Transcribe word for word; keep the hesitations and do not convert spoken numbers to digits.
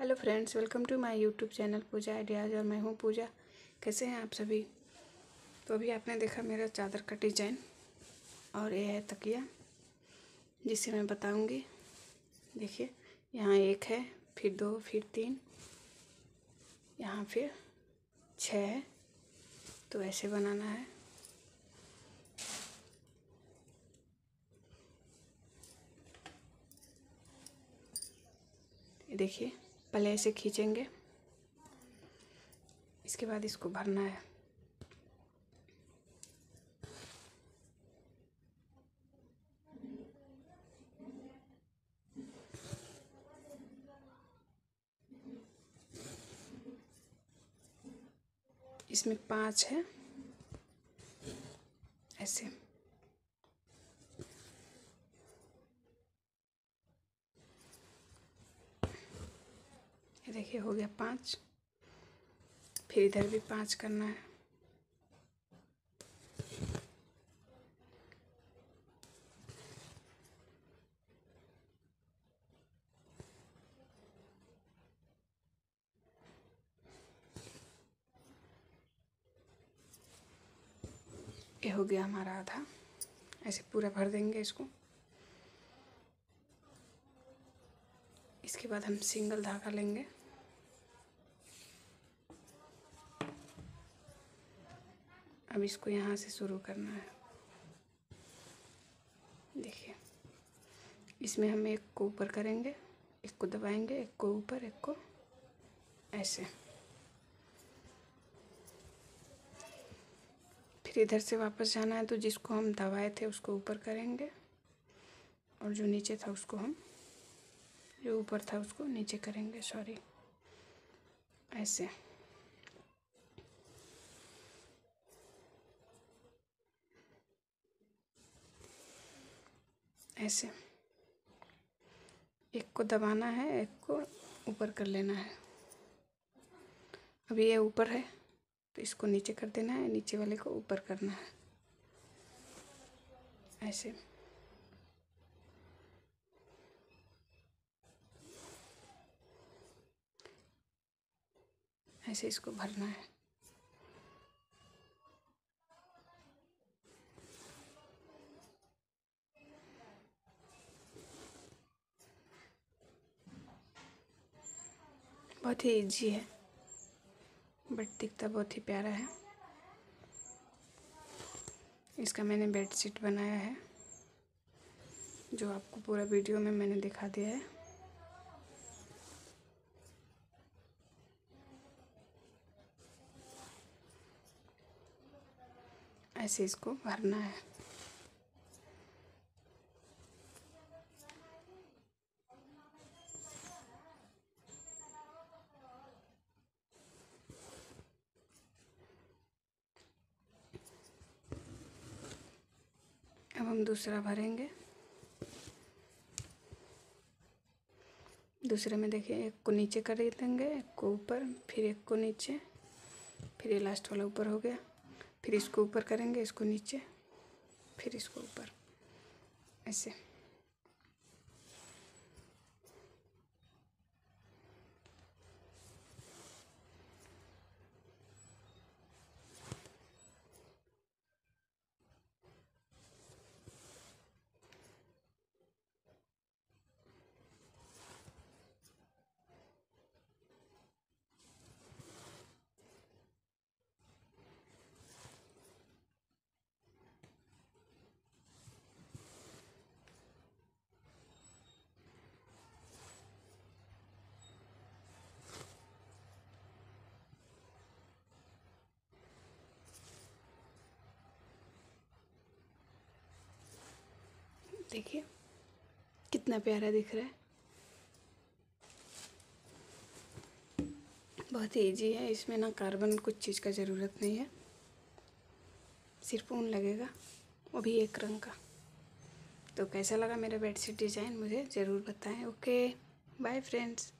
Hello friends, welcome to my YouTube channel Pooja ideas. और मैं हूँ पूजा। कैसे हैं आप सभी? तो अभी आपने देखा मेरा चादर का डिजाइन, और ये है तकिया जिसे मैं बताऊंगी। देखिए, यहाँ एक है, फिर दो, फिर तीन, यहाँ फिर छः है। तो ऐसे बनाना है। ये देखिए, पहले ऐसे खींचेंगे, इसके बाद इसको भरना है। इसमें पांच है, ऐसे। ये देखिए, हो गया पांच। फिर इधर भी पांच करना है। ये हो गया हमारा आधा। ऐसे पूरा भर देंगे इसको। इसके बाद हम सिंगल धागा लेंगे। अब इसको यहाँ से शुरू करना है। देखिए, इसमें हम एक को ऊपर करेंगे, एक को दबाएंगे, एक को ऊपर, एक को ऐसे। फिर इधर से वापस जाना है, तो जिसको हम दबाए थे उसको ऊपर करेंगे, और जो नीचे था उसको हम जो ऊपर था उसको नीचे करेंगे। सॉरी, ऐसे। ऐसे एक को दबाना है, एक को ऊपर कर लेना है। अब ये ऊपर है तो इसको नीचे कर देना है, नीचे वाले को ऊपर करना है, ऐसे। ऐसे इसको भरना है। बहुत ही इजी है, बट दिखता बहुत ही प्यारा है। इसका मैंने बेडशीट बनाया है, जो आपको पूरा वीडियो में मैंने दिखा दिया है। ऐसे इसको भरना है। अब हम दूसरा भरेंगे। दूसरे में देखिए, एक को नीचे कर देंगे, एक को ऊपर, फिर एक को नीचे, फिर ये लास्ट वाला ऊपर हो गया। फिर इसको ऊपर करेंगे, इसको नीचे, फिर इसको ऊपर, ऐसे। देखिए कितना प्यारा दिख रहा है। बहुत ही इजी है, इसमें ना कार्बन कुछ चीज़ का ज़रूरत नहीं है, सिर्फ ऊन लगेगा, वो भी एक रंग का। तो कैसा लगा मेरा बेडशीट डिज़ाइन मुझे ज़रूर बताएं। Okay, bye friends.